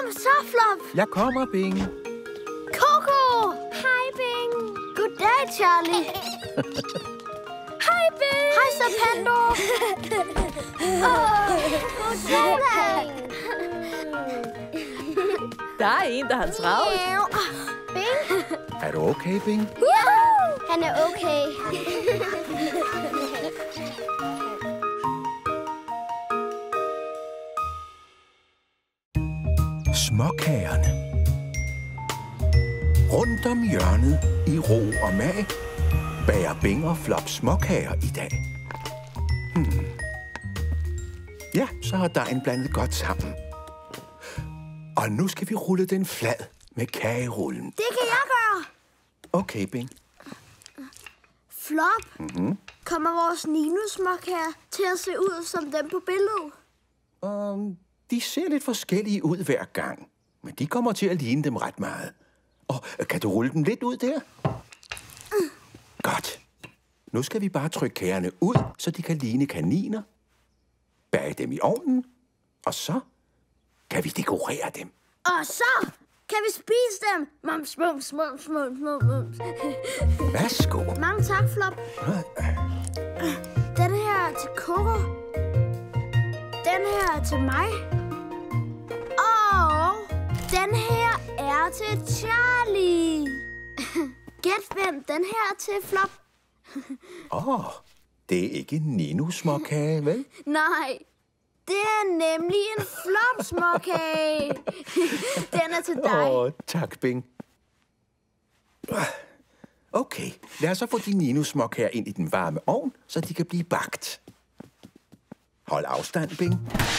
Kom så, Flop. Jeg kommer, Bing. Coco. Hej, Bing. Goddag, Charlie. Hej, Bing. Hej, Serpando. Goddag. Der er en, der har travlt. Bing. Er du okay, Bing? Woohoo! Han er okay. Småkagerne. Rundt om hjørnet i ro og mag bager Bing og Flop småkager i dag. Ja, så har dejen blandet godt sammen. Og nu skal vi rulle den flad med kagerullen. Det kan jeg gøre. Okay, Bing. Flop. Kommer vores Nino-småkager til at se ud som dem på billedet? De ser lidt forskellige ud hver gang, men de kommer til at ligne dem ret meget. Og kan du rulle dem lidt ud der? Godt. Nu skal vi bare trykke kagerne ud, så de kan ligne kaniner. Bage dem i ovnen, og så kan vi dekorere dem. Og så kan vi spise dem. Mums, mums, mums, mums, mums. Værsgo. Mange tak, Flop. Den her er til Coco. Den her er til mig. Og den her er til Charlie. Gæt hvem den her er til, Flop. Det er ikke en Nino-småkage, vel? Nej, det er nemlig en Flop-småkage. Den er til dig. Tak, Bing. Okay, lad os så få de Nino-småkager ind i den varme ovn, så de kan blive bagt. Hold afstand, Bing.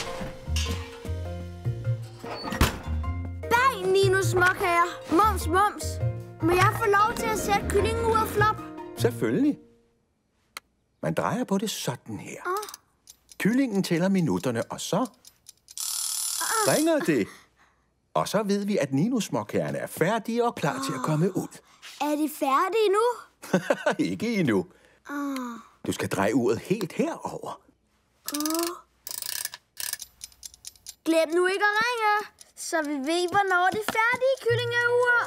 Bag, Nino-småkager. Mums, mums. Må jeg få lov til at sætte kyllingen ud af, Flop? Selvfølgelig. Man drejer på det sådan her. Kyllingen tæller minutterne, og så ringer det. Og så ved vi, at Nino-småkagerne er færdige og klar til at komme ud. Er de færdige nu? Ikke endnu. Du skal dreje uret helt herover. Glem nu ikke at ringe, så vi ved, hvornår det færdige kyllingeur.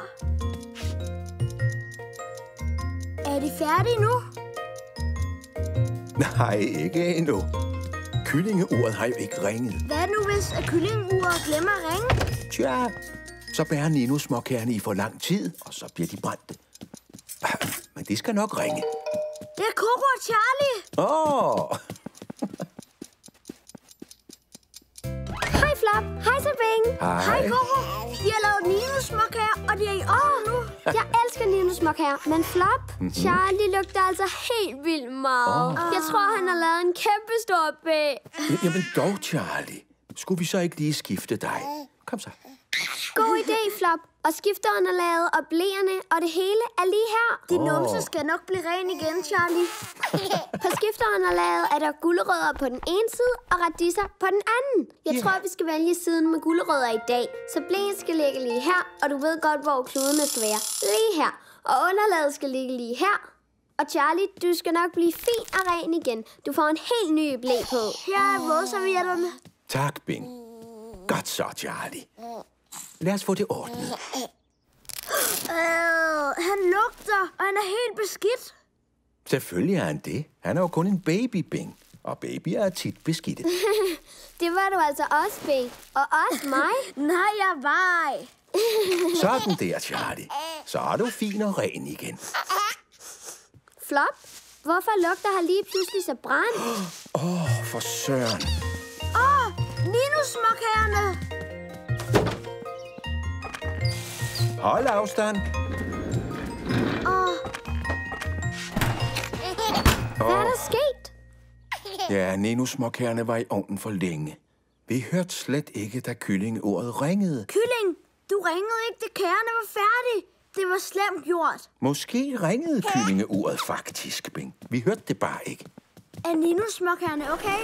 Er de færdige nu? Nej, ikke endnu. Kyllingeuret har jo ikke ringet. Hvad nu, hvis kyllingeuret glemmer at ringe? Tja, så bærer Nino-småkagerne i for lang tid, og så bliver de brændte. Men det skal nok ringe. Det er Coco og Charlie. Hej, Flop. Hej, Sabing. Hej, Coco. Vi har lavet Nino-småkager, og de er i ovnen nu. Jeg elsker Nino-småkager, men Flop, Charlie lugter altså helt vildt meget. Jeg tror, han har lavet en kæmpe stor bag. Jamen dog, Charlie. Skulle vi så ikke lige skifte dig? Kom så. God idé, Flop. Og skifteunderlaget og bleerne og det hele er lige her. De numse skal nok blive ren igen, Charlie. På skifteunderlaget er der gulerødder på den ene side og radiser på den anden. Jeg tror, vi skal vælge siden med gulerødder i dag. Så blæen skal ligge lige her, og du ved godt, hvor kludene skal være. Lige her. Og underlaget skal ligge lige her. Og Charlie, du skal nok blive fin og ren igen. Du får en helt ny blæ på. Her er vådservietterne. Tak, Bing. Godt så, Charlie. Lad os få det ordnet. Han lugter, og han er helt beskidt. Selvfølgelig er han det. Han er jo kun en baby, Bing. Og babyer er tit beskidte. Det var du altså også, Bing. Og også mig. Nej, jeg var ej. Sådan der, Charlie. Så er du fin og ren igen. Flop, hvorfor lugter han lige pludselig så brændt? For søren. Nino-småkagerne. Hold afstand. Hvad er der sket? Ja, Nino-småkagerne var i ovnen for længe. Vi hørte slet ikke, da kyllingeordet ringede. Kylling, du ringede ikke, da kagerne var færdige. Det var slemt gjort. Måske ringede kyllingeordet faktisk, Bing. Vi hørte det bare ikke. Er Nino-småkagerne okay?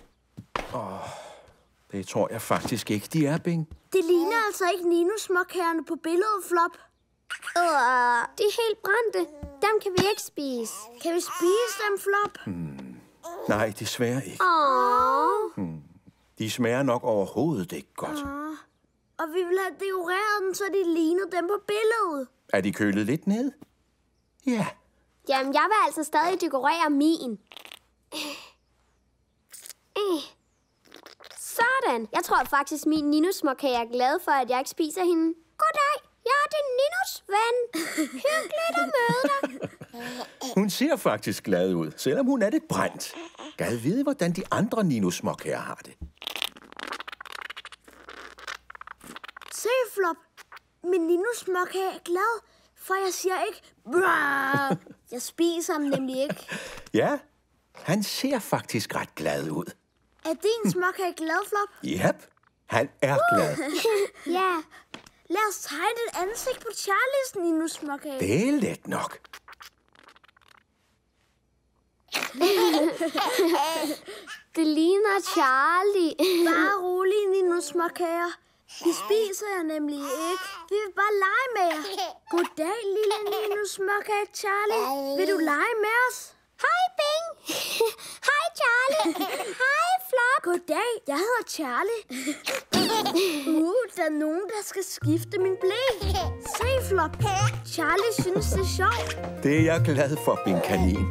Det tror jeg faktisk ikke, de er, Bing. Det ligner altså ikke Nino-småkagerne på billedet, Flop. De er helt brændte. Dem kan vi ikke spise. Kan vi spise dem, Flop? Nej, desværre ikke. De smager nok overhovedet ikke godt. Og vi vil have dekoreret dem, så de lignede dem på billedet. Er de kølet lidt ned? Ja. Jamen, jeg vil altså stadig dekorere min. Sådan. Jeg tror faktisk, min Ninus-småkage er glad for, at jeg ikke spiser hende. Goddag, jeg er din Ninus-ven. Hyggeligt at møde dig. Hun ser faktisk glad ud, selvom hun er lidt brændt. Gad vide, hvordan de andre Ninus-småkager har det. Se, Flop. Min Ninus-småkage er glad, for jeg siger ikke... Brrr. Jeg spiser ham nemlig ikke. Ja, han ser faktisk ret glad ud. Er din småkage glad, Flop? Jep, han er glad. Ja. Lad os tegne et ansigt på Charlies Ninus-småkage. Det er let nok. Det ligner Charlie. Bare rolig, Ninus-småkager. Vi spiser jer nemlig ikke. Vi vil bare lege med jer. Goddag, lille Ninus-småkage Charlie. Vil du lege med os? Hej, Bing. Hej, Charlie. Hej, Flop. Goddag, jeg hedder Charlie. Der er nogen, der skal skifte min ble. Se, Flop. Charlie synes, det er sjovt. Det er jeg glad for, Bing Kanin.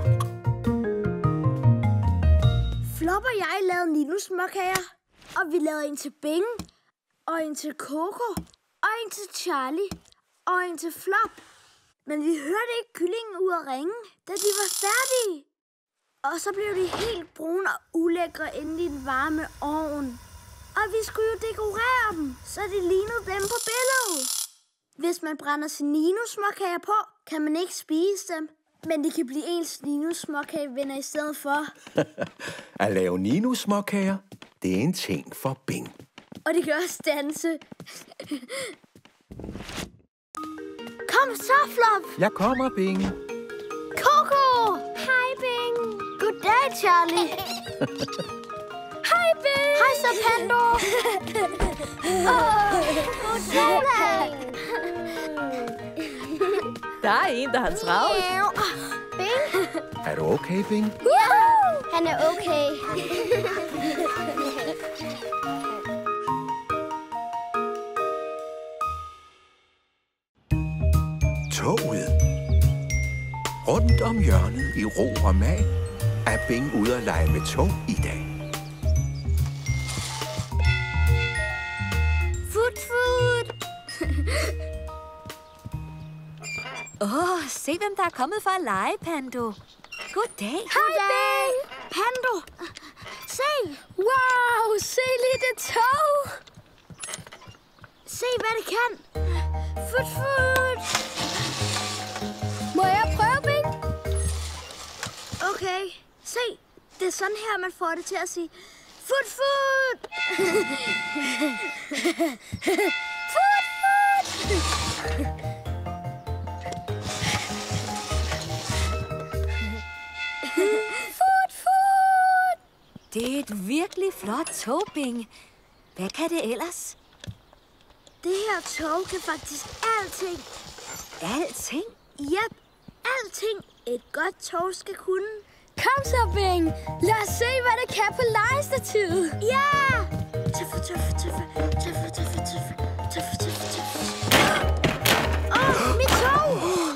Flop og jeg lavede Ninus-småkager. Og vi lavede en til Bing. Og en til Coco, og en til Charlie, og en til Flop. Men vi hørte ikke kyllingen ud at ringe, da de var færdige. Og så blev de helt brune og ulækre inde i den varme ovn. Og vi skulle jo dekorere dem, så de lignede dem på billedet. Hvis man brænder sin Ninus-småkager på, kan man ikke spise dem. Men det kan blive ens Ninus-småkagevenner i stedet for. At lave Ninus-småkager, det er en ting for Bing. Og det kan også danse. Kom så, Flop. Jeg kommer, Bing. Coco! Hej, Bing. Goddag, Charlie. Hej, Bing. Hej, så Pando. Goddag. Der er en, der har travlt. Bing? Er du okay, Bing? Han er okay. Toget. Rundt om hjørnet i ro og mag er Bing ude at lege med tog i dag. Fut, fut. Se hvem der er kommet for at lege, Pando. Goddag. Hej, Bing. Pando. Se. Wow, se lige det tog. Se, hvad det kan. Fut, fut. Må jeg prøve, Bing? Okay. Se, det er sådan her, man får det til at sige fut, fut. Fut, fut. Fut, fut. Det er et virkelig flot tog, Bing. Hvad kan det ellers? Det her tog kan faktisk alting. Alting? Yep, alting et godt tog skal kunne. Kom så, Bing. Lad os se, hvad det kan på legestativet. Ja! Tuffe, tuffe, tuffe. Tuffe, tuffe, tuffe. Tuffe, tuffe, tuffe. Mit tog!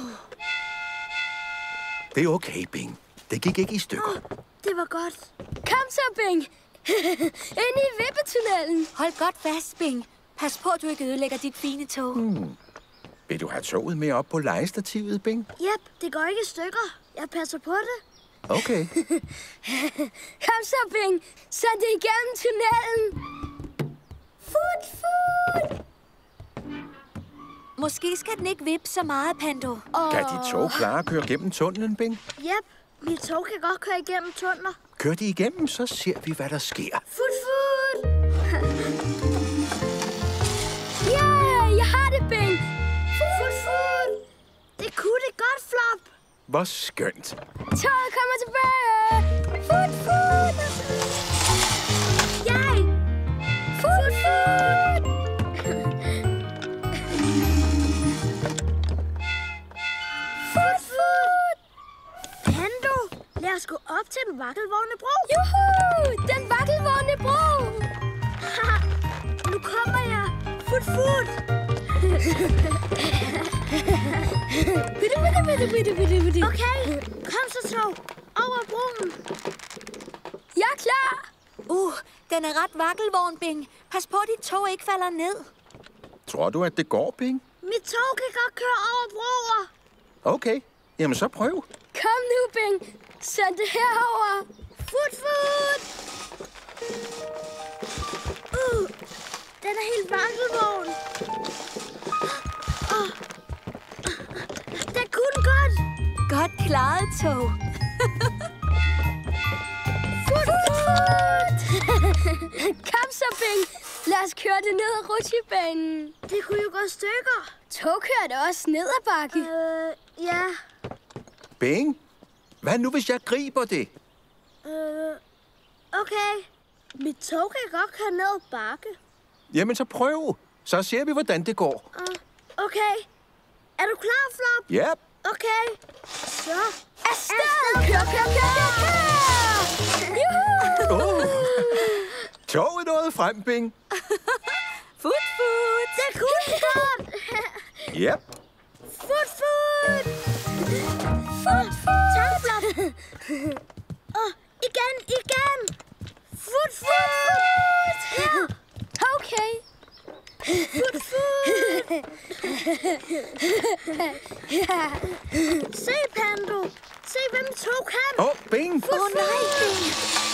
Det er okay, Bing. Det gik ikke i stykker. Det var godt. Kom så, Bing. Ind i vippetunnelen. Hold godt fast, Bing. Pas på, at du ikke ødelægger dit fine tog. Vil du have toget med op på legestativet, Bing? Yep, det går ikke i stykker. Jeg passer på det. Okay. Kom så, Bing. Så det er igennem tunnelen. Fut, fut. Måske skal den ikke vippe så meget, Pando. Kan dit tog klare at køre gennem tunnelen, Bing? Yep, mit tog kan godt køre igennem tunneler. Kør de igennem, så ser vi, hvad der sker. Fut, fut. Yeah, jeg har det, Bing. Fut, fut. Det kunne det godt, Flop. Hvor skønt. Toget kommer tilbage. Fut, fut. Jeg. Fut, fut. Fut, fut. Pando, lad os gå op til den vakkelvorne bro. Juhu, den vakkelvorne bro. Nu kommer jeg. Fut, fut! Okay, kom så, Tog. Over broen. Jeg er klar. Den er ret vakkelvogn, Bing. Pas på, dit tog ikke falder ned. Tror du, at det går, Bing? Mit tog kan godt køre over broer. Okay, jamen så prøv. Kom nu, Bing. Sæt det herover. Fut, fut! Den er helt vakkelvogn. Den kunne godt. Godt klaret, tog. Fut, fut! Kom så, Bing. Lad os køre det ned ad rutsjebanen. Det kunne jo gå i stykker. Tog kører det også ned ad bakke. Ja. Bing, hvad nu, hvis jeg griber det? Okay. Mit tog kan godt køre ned ad bakke. Jamen så prøv. Så ser vi, hvordan det går. Okay. Er du klar, Flop? Ja. Okay. Så. Afsted! Kør, kør, kør, kør! Juhu! Toget nåede frem, Bing. Fut, fut! Det kunne godt. Ja. Fut, fut! Fut, fut! Tak, Flop. Igen. Fut, fut! Ja. Okay. Fut, fut! Se, Pando. Se, hvem tog kan. Bing. Fut, fut! Nej, Bing.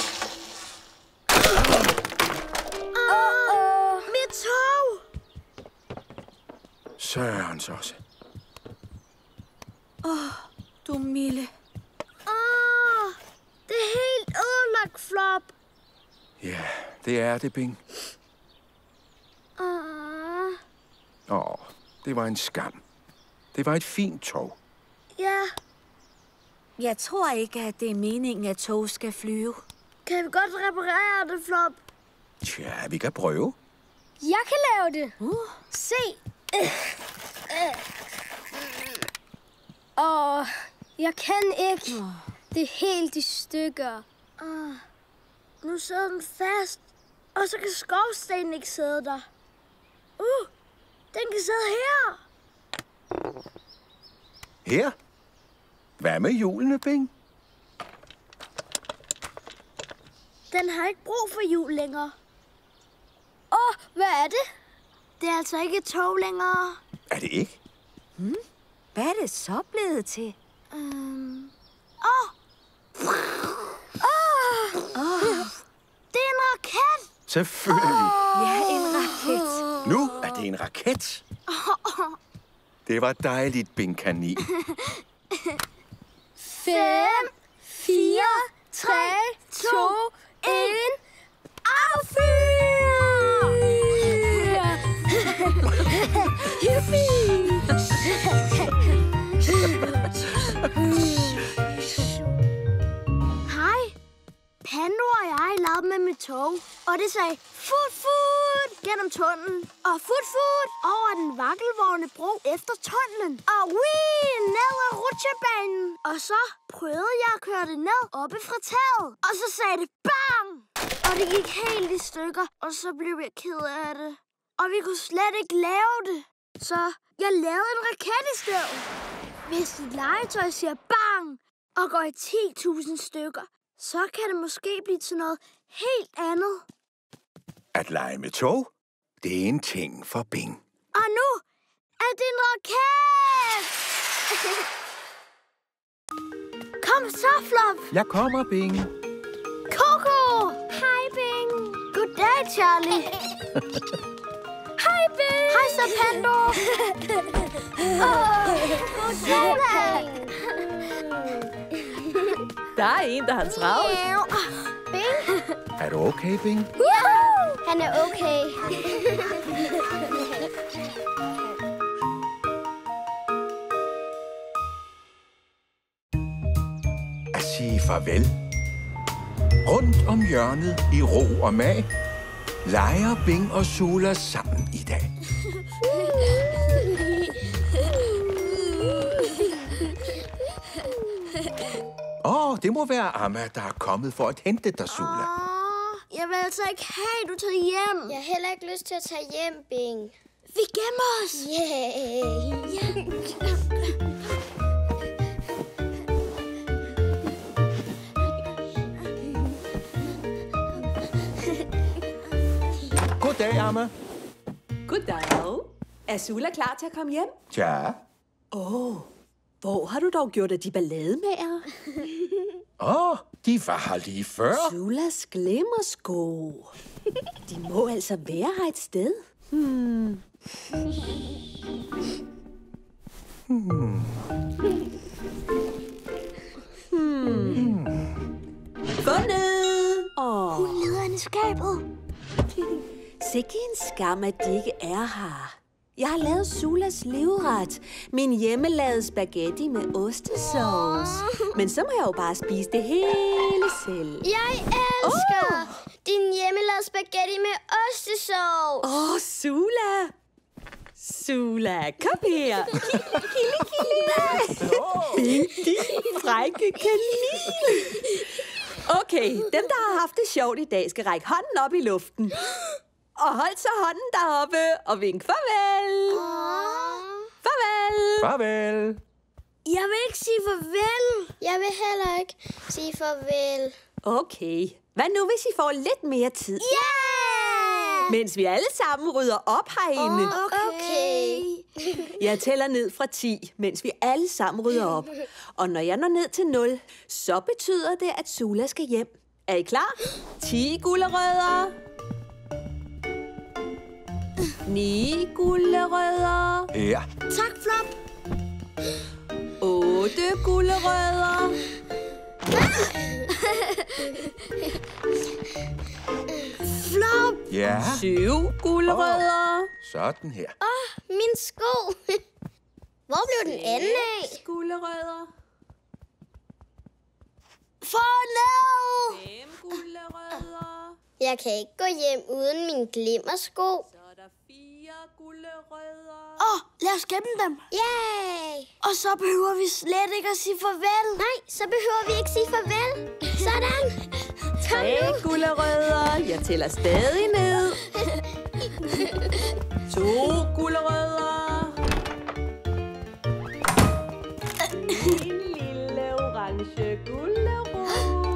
Mit tog! Sørens også. Du milde. Det er helt ødelagt, Flop. Ja, det er det, Bing. Det var en skam. Det var et fint tog. Ja, Jeg tror ikke, at det er meningen, at tog skal flyve. kan vi godt reparere det, Flop? Tja, vi kan prøve. Jeg kan lave det. Se. Jeg kan ikke. Det er helt i stykker. Nu sidder den fast, og så kan skorstenen ikke sidde der. Den kan sidde her. Her. Hvad med hjulene, Bing? Den har ikke brug for hjul længere. Hvad er det? Det er altså ikke et tog længere. Er det ikke? Hvad er det så blevet til? Det er en raket. Selvfølgelig. Ja, en raket. Nu er det en raket. Det var dejligt, Bing Kanin. 5, 4, 3, 2, 1. Affyr! Hej. Pando og jeg lavede med mit tog, og det sagde fut, fut gennem tunnelen, og fut, fut over den vakkelvorne bro efter tunnelen, og ned ad rutsjebanen. Og så prøvede jeg at køre det ned oppe fra taget, og så sagde det bang! Og det gik helt i stykker, og så blev jeg ked af det. Og vi kunne slet ikke lave det. Så jeg lavede en raket i stedet. Hvis et legetøj siger bang og går i 10.000 stykker, så kan det måske blive til noget helt andet. At lege med tog, det er en ting for Bing. Og nu er det en raket! Kom så, Flop. Jeg kommer, Bing. Coco! Hej, Bing. Goddag, Charlie. Hej, Bing. Hej så, Pando. Goddag. Der er en, der har travlt. Bing? Er du okay, Bing? Han er okay. At sige farvel. Rundt om hjørnet i ro og mag, leger Bing og Sula sammen i dag. Det må være Amma, der er kommet for at hente dig, Sula. Jeg vil altså ikke have, du tager hjem. Jeg har heller ikke lyst til at tage hjem, Bing. Vi gemmer os. Yay! Goddag, Amma. Goddag. Er Sula klar til at komme hjem? Ja. Hvor har du dog gjort af de ballademager? De var her lige før. Sulas glimmersko. De må altså være her et sted. Fundet! Hun leder ind i skabet. Sikke en skam, at de ikke er her. Jeg har lavet Sulas livret. Min hjemmelavede spaghetti med ostesauce. Men så må jeg jo bare spise det hele selv. Jeg elsker din hjemmelavede spaghetti med ostesauce. Sula! Sula, kom her. Bing, din frække kanin. Okay, dem, der har haft det sjovt i dag, skal række hånden op i luften. Og hold så hånden deroppe og vink farvel. Farvel. Farvel. Jeg vil ikke sige farvel. Jeg vil heller ikke sige farvel. Okay, hvad nu, hvis I får lidt mere tid? Yeah! Mens vi alle sammen rydder op herinde. Okay. Jeg tæller ned fra 10, mens vi alle sammen rydder op. Og når jeg når ned til 0, så betyder det, at Sula skal hjem. Er I klar? 10 gulerødder. 9 gulerødder. Ja. Tak, Flop. 8 gulerødder. Flop. Ja. 7 gulerødder. Sådan her. Min sko. Hvor blev den anden af? 6 gulerødder. Fundet. 5 gulerødder. Jeg kan ikke gå hjem uden min glimmersko. Så er der 4 gulerødder. Lad os gemme dem. Yay! Og så behøver vi slet ikke at sige farvel. Nej, så behøver vi ikke sige farvel. Sådan. Kom 3 nu. gulerødder. Jeg tæller stadig ned. 2 gulerødder. En lille orange gulerod.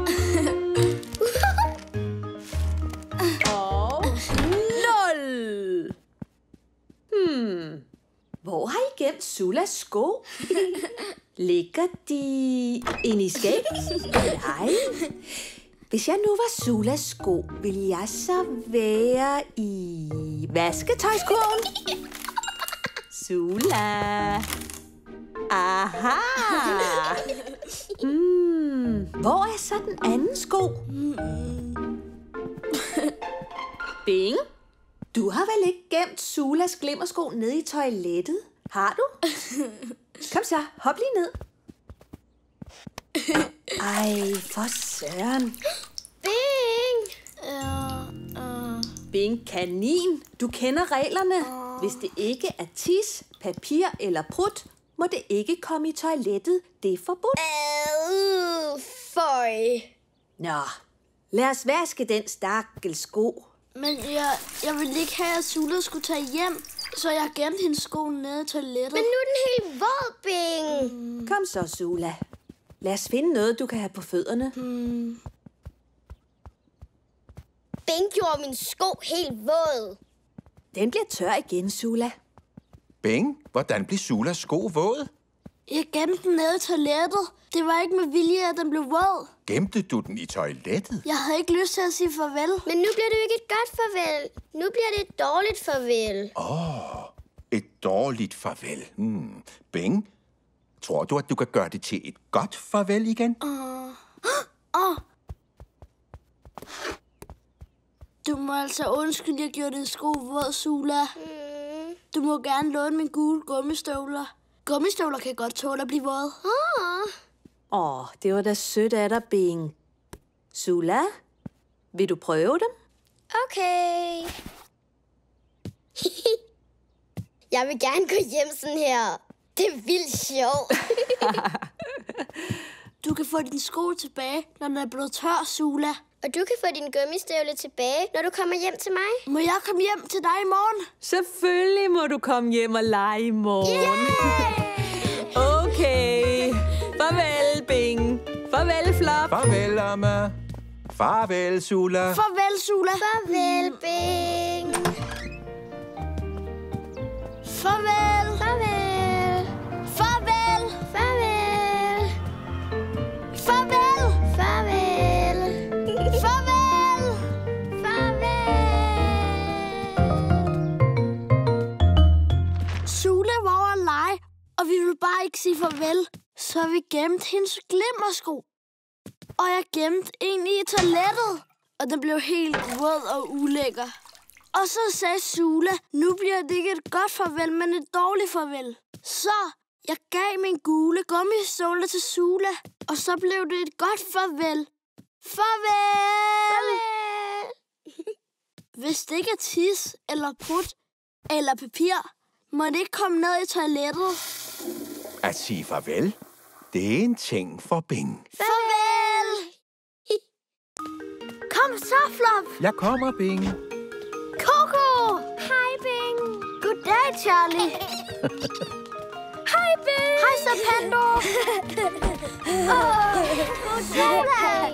Og 0. Hvor har I gemt Sulas sko? Ligger de inde i skabet? Nej. Hvis jeg nu var Sulas sko, ville jeg så være i vasketøjskurven? Sula. Aha. Hvor er så den anden sko? Bing, du har vel ikke gemt Sulas glimmersko nede i toilettet? Har du? Kom så, hop lige ned. Ej, for søren. Bing! Bing kanin, du kender reglerne. Hvis det ikke er tis, papir eller prut, må det ikke komme i toilettet. Det er forbudt. Føj. Nå, lad os vaske den stakkel sko. Men jeg ville ikke have, at Sula skulle tage hjem, så jeg gemte hendes sko nede i toilettet. Men nu er den helt våd, Bing. Kom så, Sula. Lad os finde noget, du kan have på fødderne. Bing gjorde min sko helt våd. Den bliver tør igen, Sula. Bing, hvordan blev Sulas sko våd? Jeg gemte den nede i toilettet. Det var ikke med vilje, at den blev våd. Gemte du den i toilettet? Jeg havde ikke lyst til at sige farvel. Men nu bliver det jo ikke et godt farvel. Nu bliver det et dårligt farvel. Et dårligt farvel. Bing, tror du, at du kan gøre det til et godt farvel igen? Du må altså undskylde, jeg gjorde din sko våd, Sula. Du må gerne låne mine gule gummistøvler. Gummistøvler kan godt tåle at blive våde. Det var da sødt af dig, Bing. Sula, vil du prøve dem? Okay. Jeg vil gerne gå hjem sådan her. Det er vildt sjovt. Du kan få din sko tilbage, når den er blevet tør, Sula. Og du kan få din gummistøvle tilbage, når du kommer hjem til mig. Må jeg komme hjem til dig i morgen? Selvfølgelig må du komme hjem og lege i morgen. Yeah! Okay. Farvel, Bing. Farvel, Flop. Farvel, Amma. Farvel, Sula. Farvel, Sula. Farvel, Bing. Farvel. Farvel. Farvel. Farvel. Farvel. Farvel. Farvel. Farvel. Sula var over at lege, og vi ville bare ikke sige farvel. Så vi gemte hendes glimmersko. Og jeg gemte en i toilettet, og den blev helt rød og ulækker. Og så sagde Sula, nu bliver det ikke et godt farvel, men et dårligt farvel. Så jeg gav min gule gummistøvle til Sula, og så blev det et godt farvel. Farvel! Hvis det ikke er tis, eller prut, eller papir, må det ikke komme ned i toilettet. At sige farvel, det er en ting for Bing. Farvel! Kom så, Flop! Jeg kommer, Bing. Coco! Hej, Bing. Goddag, Charlie. Hej, Bing. Hej, Serpando. Goddag,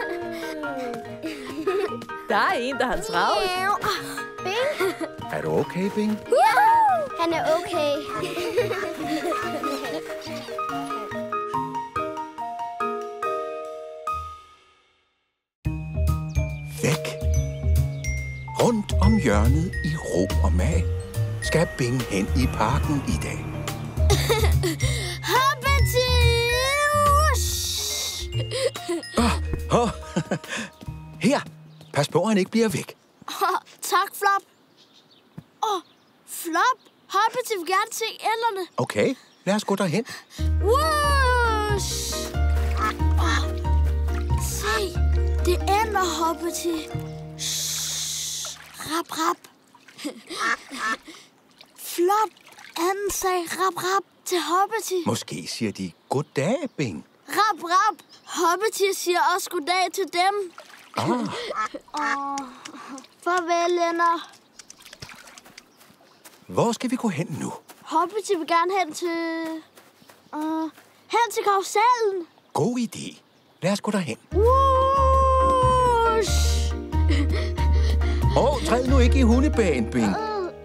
Der er en, der har travlt. Bing. Er du okay, Bing? Han er okay. Væk. Rundt om hjørnet i ro og mag skal Bing hen i parken i dag. Her. Pas på, at han ikke bliver væk. Tak, Flop. Flop. Hoppity vil gerne se ænderne. Okay, lad os gå derhen. Whoosh! Se, det ender, Hoppity. Rap, rap. Flop, anden sagde rap, rap til Hoppity. Måske siger de goddag, Bing. Rap, rap. Hoppity siger også goddag til dem. Farvel, venner. Hvor skal vi gå hen nu? Hoppity vil gerne hen til karusellen. God idé. Lad os gå derhen. Whoosh! Træd nu ikke i hundebagen, Bing.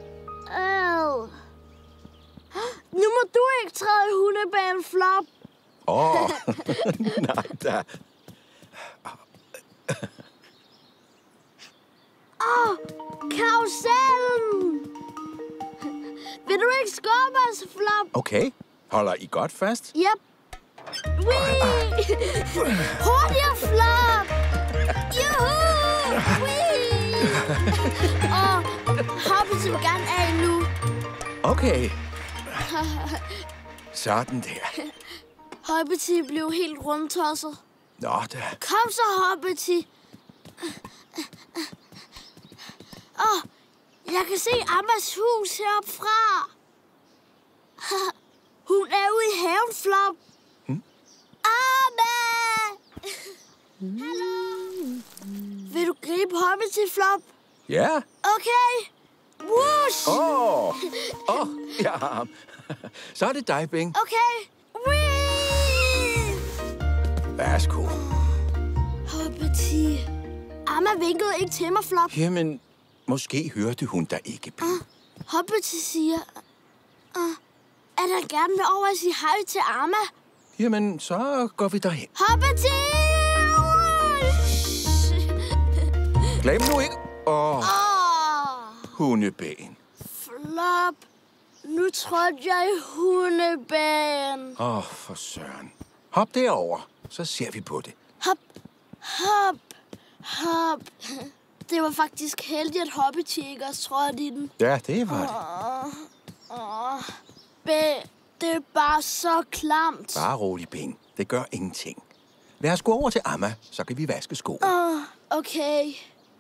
Nu må du ikke træde i hundebanen, Flop. Nej da. Karusellen! Vil du ikke skubbe os, Flop? Okay, holder I godt fast? Yep. Hurtigere, Flop! Juhu! Hoppity vil gerne af nu. Okay. Sådan der. Hoppity blev helt rundtosset. Nå da. Kom så, Hoppity. Jeg kan se Ammas hus heroppe fra. Hun er ude i haven, Flop. Amma! Hallo? Vil du gribe Hoppity, Flop? Ja. Okay. Whoosh! Ja. Så er det dig, Bing. Okay. Whee! Værsgo. Hoppity. Amma vinkede ikke til mig, Flop. Jamen, måske hørte hun dig ikke, Bing. Hoppity siger, at han gerne vil over og sige hej til Amma. Jamen, så går vi derhen. Hoppity! Glem nu ikke. Hundebagen. Flop. Nu trådte jeg i hundebagen. For søren. Hop derover, så ser vi på det. Hop, hop, hop. Det var faktisk heldigt, at Hoppity ikke også trådte i den. Ja, det var det. Det er bare så klamt. Bare rolig, Bing. Det gør ingenting. Lad os gå over til Amma, så kan vi vaske skoene. Okay.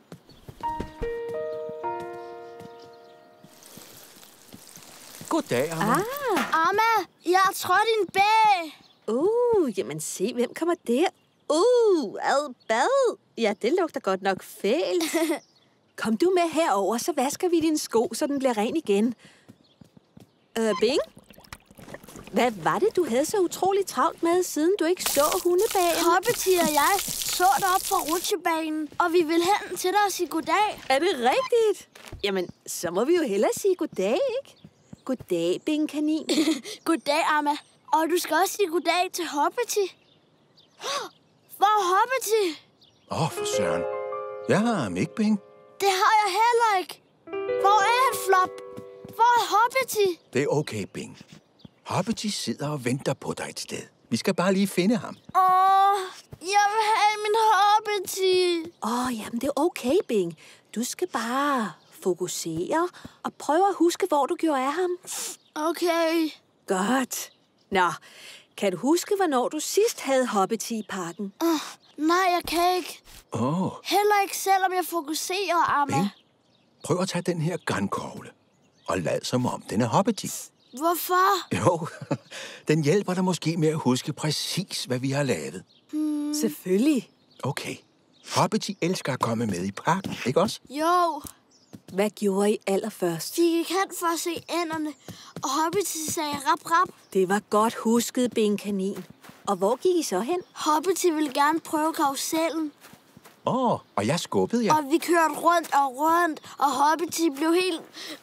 Goddag, Amma. Amma, jeg har trådt i en bæ. Jamen se, hvem kommer der? Bad. Ja, det lugter godt nok fælt. Kom du med herover, så vasker vi din sko, så den bliver ren igen. Bing? Hvad var det, du havde så utroligt travlt med, siden du ikke så hundebagen? Hoppeti og jeg så dig op på rutsjebanen, og vi vil hen til dig og sige goddag. Er det rigtigt? Jamen, så må vi jo hellere sige goddag, ikke? Goddag, Bing Kanin. Goddag, Amma. Og du skal også sige goddag til Hoppeti. Hvor er Hoppeti? For søren. Jeg har ham ikke, Bing. Det har jeg heller ikke. Hvor er han, Flop? Hvor er Hoppeti? Det er okay, Bing. Hoppeti sidder og venter på dig et sted. Vi skal bare lige finde ham. Jeg vil have min Hoppeti. Jamen, det er okay, Bing. Du skal bare fokusere og prøve at huske, hvor du gjorde af ham. Okay. Godt. Nå, kan du huske, hvornår du sidst havde Hoppeti i parken? Nej, jeg kan ikke. Heller ikke, selvom jeg fokuserer, Amma. Bing, prøv at tage den her grankogle og lad som om den er Hoppeti. Hvorfor? Jo, den hjælper dig måske med at huske præcis, hvad vi har lavet. Selvfølgelig. Okay. Hoppeti elsker at komme med i parken, ikke også? Jo. Hvad gjorde I allerførst? De gik hen for at se ænderne, og Hoppeti sagde rap, rap. Det var godt husket, Bing Kanin. Og hvor gik I så hen? Hoppeti ville gerne prøve karusellen. Og jeg skubbede jer. Og vi kørte rundt og rundt, og Hoppeti blev helt...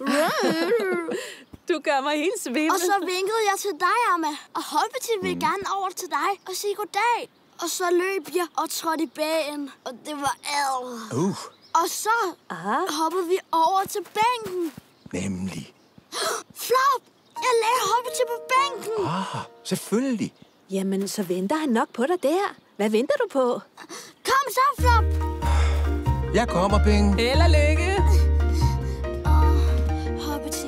Du gør mig helt svimmel. Og så vinkede jeg til dig, Amma. Og Hoppeti ville gerne over til dig og sige goddag. Og så løb jeg og trådte i bagen, og det var Og så hoppede vi over til bænken. Nemlig. Flop! Jeg lagde Hoppeti på bænken. Selvfølgelig. Jamen, så venter han nok på dig der. Hvad venter du på? Kom så, Flop! Jeg kommer, Bing. Held og lykke. Hoppeti.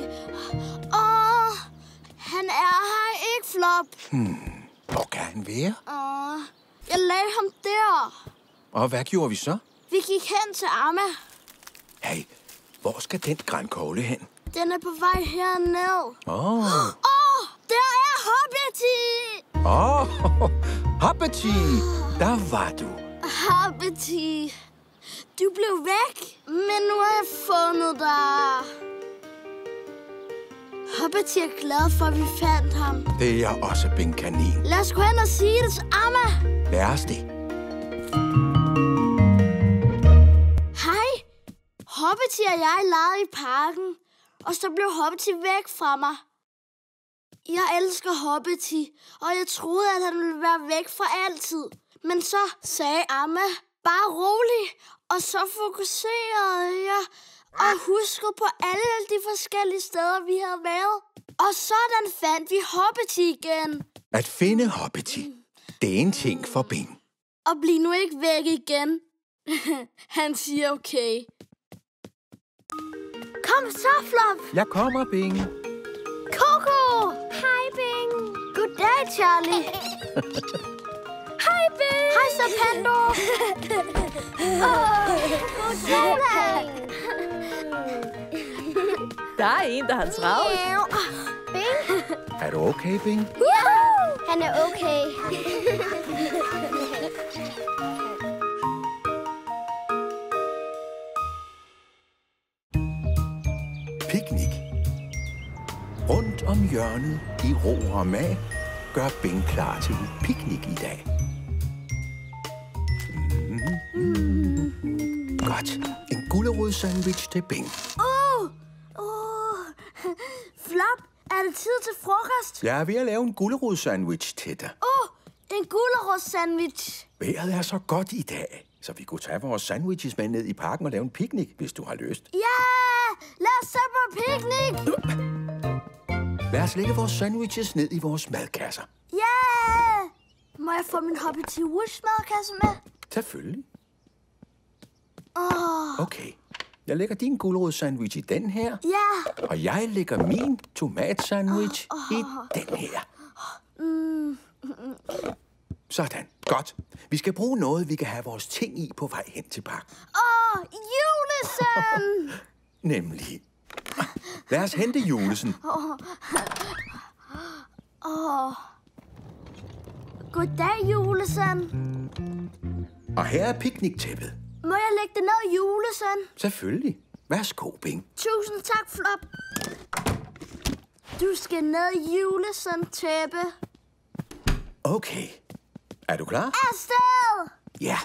Han er her ikke, Flop. Hvor kan han være? Jeg lagde ham der. Og hvad gjorde vi så? Vi gik hen til Amma. Hey, hvor skal den grankogle hen? Den er på vej herned. Der er Hoppeti! Hoppeti! Der var du. Hoppeti. Du blev væk, men nu har jeg fundet dig. Hoppeti er glad for, at vi fandt ham. Det er jeg også, Bing Kanin. Lad os gå hen og sige det til Amma. Lad os det. Hej. Hoppeti og jeg legede i parken, og så blev Hoppeti væk fra mig. Jeg elsker Hoppeti, og jeg troede, at han ville være væk for altid. Men så sagde Amma, bare rolig, og så fokuserede jeg og huskede på alle de forskellige steder, vi havde været. Og sådan fandt vi Hoppeti igen. At finde Hoppeti, det er en ting for Bing. Og bliv nu ikke væk igen. Han siger okay. Kom så, Flop. Jeg kommer, Bing. Coco! Hej, Bing. Goddag, Charlie. Hej, Bing. Hej, Serpento. Goddag. Der er en, der har travlt. Bing? Er du okay, Bing? Han er okay. Picnic. Rundt om hjørnet i ro og mag gør Bing klar til et picnic i dag. Godt. En gulerod-sandwich til Bing. Flop, er det tid til frokost? Jeg er ved at lave en gulerod-sandwich til dig. En gulerod-sandwich. Vejret er så godt i dag, så vi kunne tage vores sandwiches med ned i parken og lave en picnic, hvis du har lyst. Ja! Lad os tage på picnic! Lad os lægge vores sandwiches ned i vores madkasser. Ja! Må jeg få min Hoppeti Woosh madkasse med? Selvfølgelig. Okay. Jeg lægger din gulerod-sandwich i den her. Ja. Og jeg lægger min tomat-sandwich i den her. Sådan. Godt. Vi skal bruge noget, vi kan have vores ting i på vej hen til parken. Julesen! Nemlig. Lad os hente julesen. Goddag, julesen. Og her er pikniktæppet. Må jeg lægge det ned i julesøn? Selvfølgelig. Værsgo, Bing. Tusind tak, Flop. Du skal ned i julesøn, tæppe. Okay. Er du klar? Afsted! Ja.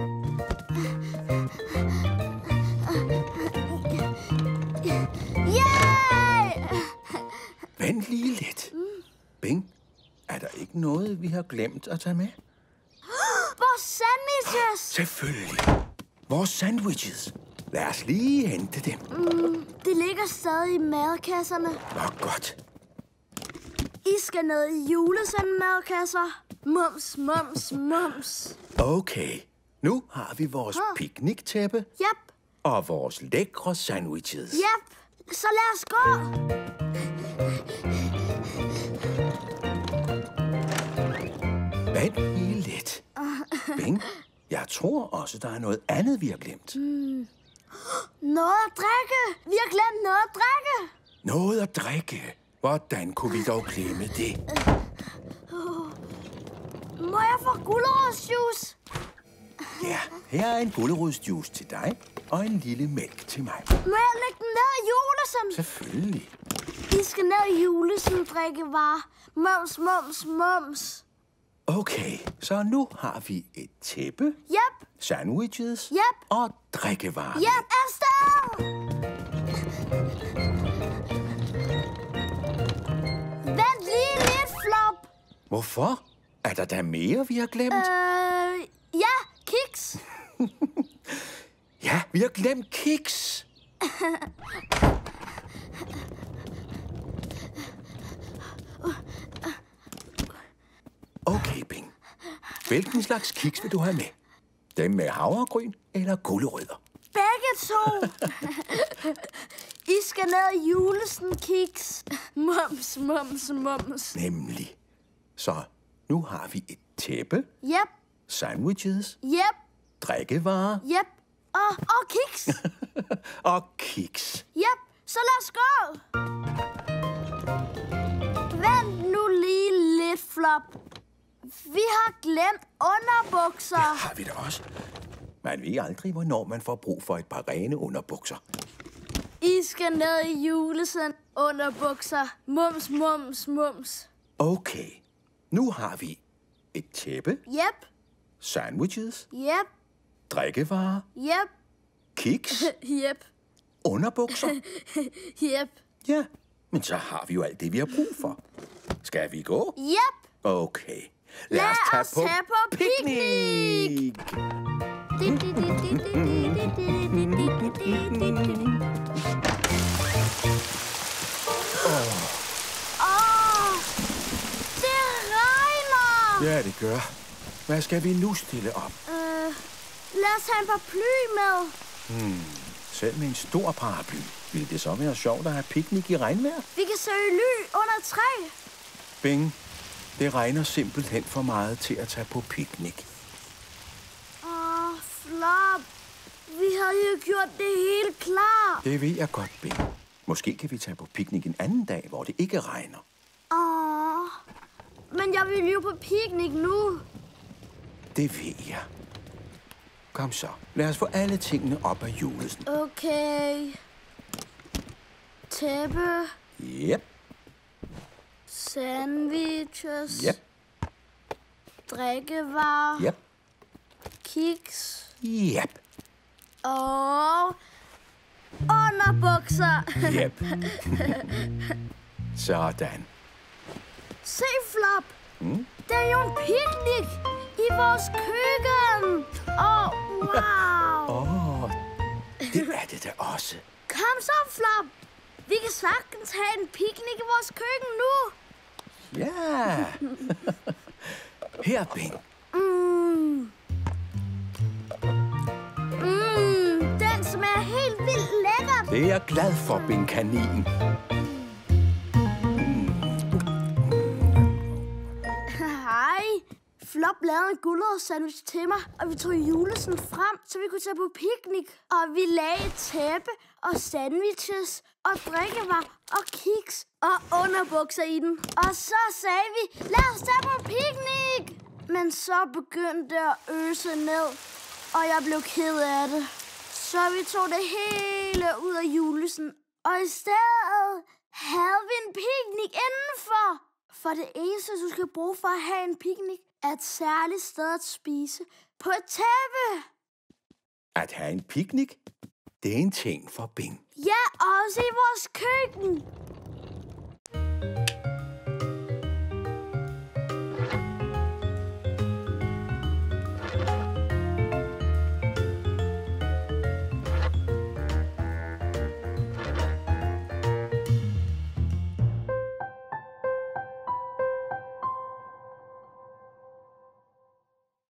Yay! Vent lige lidt. Bing, er der ikke noget, vi har glemt at tage med? Vores sandwiches! Selvfølgelig. Vores sandwiches. Lad os lige hente dem. De ligger stadig i madkasserne. Nå, godt. I skal ned i julesøn-madkasser. Mums, mums, mums. Okay. Nu har vi vores pikniktæppe Yep, og vores lækre sandwiches. yep. Så lad os gå. Vent lige lidt. Bing, jeg tror også, der er noget andet, vi har glemt. Noget at drikke. Vi har glemt noget at drikke. Noget at drikke. Hvordan kunne vi dog glemme det? Må jeg få gulerodsjuice? Ja, her er en gulerodsjuice til dig og en lille mælk til mig. Må jeg lægge den ned i julesøn? Selvfølgelig. I skal ned i julesøn drikkevarer. Mums, mums, mums. Okay, så nu har vi et tæppe, Yep, sandwiches Yep. og drikkevarer. yep, afsted! Vent lige lidt, Flop. Hvorfor? Er der da mere, vi har glemt? Ja, kiks. Ja, vi har glemt kiks. Okay, Bing. Hvilken slags kiks vil du have med? Dem med havregryn eller gulerødder? Begge to. I skal ned i julesen, kiks. Mums, mums, mums. Nemlig. Så nu har vi et tæppe, Yep, sandwiches, yep, drikkevarer yep. Og kiks. og kiks. Yep, så lad os gå. Vent nu lige lidt, Flop. Vi har glemt underbukser. Ja, har vi det også. Man ved aldrig, hvornår man får brug for et par rene underbukser. I skal ned i julesen underbukser. Mums, mums, mums. Okay, nu har vi et tæppe, Yep, sandwiches, yep, drikkevarer, yep, kiks, yep, underbukser. yep, Ja, men så har vi jo alt det, vi har brug for. Skal vi gå? yep. Okay. Lad os tage på picnic! Det regner! Ja, det gør. Hvad skal vi nu stille op? Lad os have en paraply med. Selv med en stor paraply. Ville det så være sjovt at have picnic i regnvejr? Vi kan søge ly under et træ. Bing, det regner simpelthen for meget til at tage på picnic. Flop. Vi havde jo gjort det helt klar. Det ved jeg godt, Bing. Måske kan vi tage på picnic en anden dag, hvor det ikke regner. Men jeg vil jo på picnic nu. Det ved jeg. Kom så, lad os få alle tingene op af julesen. Okay. Tæppe. Yep, Sandwiches. yep, Drikkevarer. yep, Kiks. yep, Og underbukser. yep. Sådan. Se, Flop. Det er jo en picnic i vores køkken. Wow. Det er det da også. Kom så, Flop. Vi kan sagtens have en picnic i vores køkken nu. Ja. Her, Bing. Den smager helt vildt lækkert. Det er jeg glad for, Bing Kanin. Hej. Flop lavede en gulerod-sandwich til mig, og vi tog julesen frem, så vi kunne tage på picnic. Og vi lagde et tæppe og sandwiches og drikkevarer og kiks og underbukser i den. Og så sagde vi, lad os tage på picnic. Men så begyndte det at øse ned, og jeg blev ked af det. Så vi tog det hele ud af julesen, og i stedet havde vi en picnic indenfor. For det eneste, du skal bruge for at have en picnic, er et særligt sted at spise på et tæppe. At have en picnic, det er en ting for Bing. Ja, også i vores køkken.